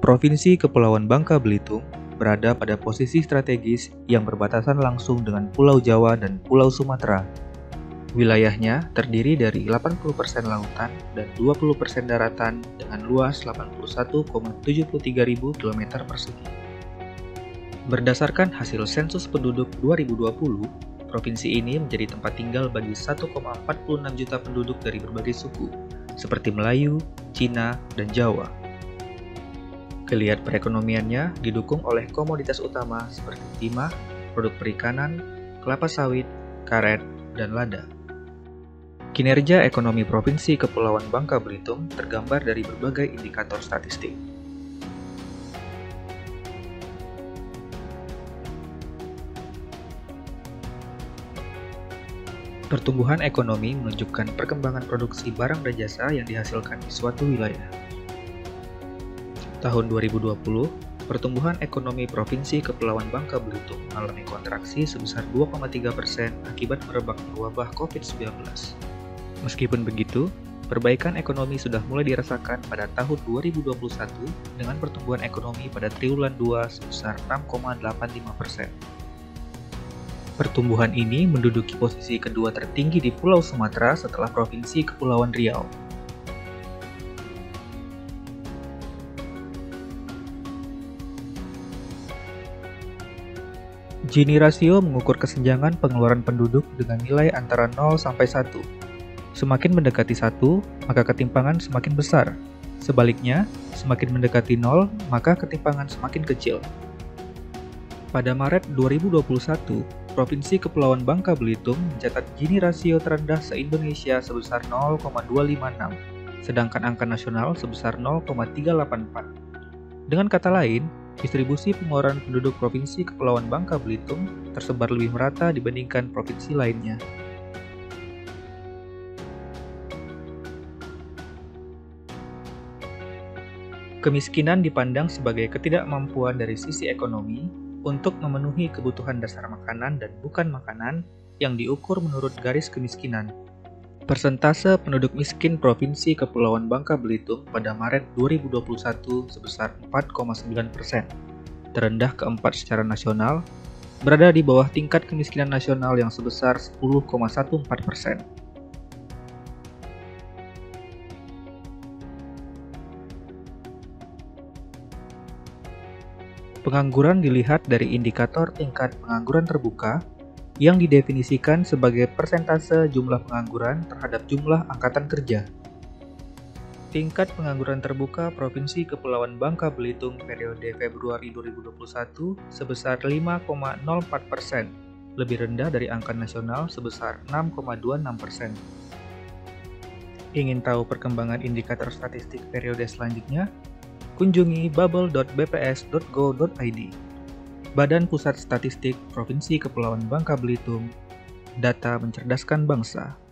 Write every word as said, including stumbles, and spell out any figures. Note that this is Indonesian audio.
Provinsi Kepulauan Bangka Belitung berada pada posisi strategis yang berbatasan langsung dengan Pulau Jawa dan Pulau Sumatera. Wilayahnya terdiri dari delapan puluh persen lautan dan dua puluh persen daratan dengan luas delapan puluh satu koma tujuh tiga ribu kilometer persegi. Berdasarkan hasil sensus penduduk dua ribu dua puluh, provinsi ini menjadi tempat tinggal bagi satu koma empat enam juta penduduk dari berbagai suku, seperti Melayu, Cina, dan Jawa. Geliat perekonomiannya didukung oleh komoditas utama seperti timah, produk perikanan, kelapa sawit, karet, dan lada. Kinerja ekonomi Provinsi Kepulauan Bangka Belitung tergambar dari berbagai indikator statistik. Pertumbuhan ekonomi menunjukkan perkembangan produksi barang dan jasa yang dihasilkan di suatu wilayah. Tahun dua ribu dua puluh, pertumbuhan ekonomi Provinsi Kepulauan Bangka Belitung mengalami kontraksi sebesar dua koma tiga persen akibat merebaknya wabah covid sembilan belas. Meskipun begitu, perbaikan ekonomi sudah mulai dirasakan pada tahun dua ribu dua puluh satu dengan pertumbuhan ekonomi pada triwulan dua sebesar enam koma delapan lima persen. Pertumbuhan ini menduduki posisi kedua tertinggi di Pulau Sumatera setelah Provinsi Kepulauan Riau. Gini rasio mengukur kesenjangan pengeluaran penduduk dengan nilai antara nol sampai satu. Semakin mendekati satu, maka ketimpangan semakin besar. Sebaliknya, semakin mendekati nol, maka ketimpangan semakin kecil. Pada Maret dua ribu dua puluh satu, Provinsi Kepulauan Bangka Belitung mencatat Gini rasio terendah se-Indonesia sebesar nol koma dua lima enam, sedangkan angka nasional sebesar nol koma tiga delapan empat. Dengan kata lain, distribusi pengeluaran penduduk Provinsi Kepulauan Bangka Belitung tersebar lebih merata dibandingkan provinsi lainnya. Kemiskinan dipandang sebagai ketidakmampuan dari sisi ekonomi untuk memenuhi kebutuhan dasar makanan dan bukan makanan yang diukur menurut garis kemiskinan. Persentase penduduk miskin Provinsi Kepulauan Bangka Belitung pada Maret dua ribu dua puluh satu sebesar empat koma sembilan persen, terendah keempat secara nasional, berada di bawah tingkat kemiskinan nasional yang sebesar sepuluh koma empat belas persen. Pengangguran dilihat dari indikator tingkat pengangguran terbuka yang didefinisikan sebagai persentase jumlah pengangguran terhadap jumlah angkatan kerja. Tingkat pengangguran terbuka Provinsi Kepulauan Bangka Belitung periode Februari dua ribu dua puluh satu sebesar lima koma nol empat persen, lebih rendah dari angka nasional sebesar enam koma dua enam persen. Ingin tahu perkembangan indikator statistik periode selanjutnya? Kunjungi bubble dot b p s dot go dot i d. Badan Pusat Statistik Provinsi Kepulauan Bangka Belitung, data mencerdaskan bangsa.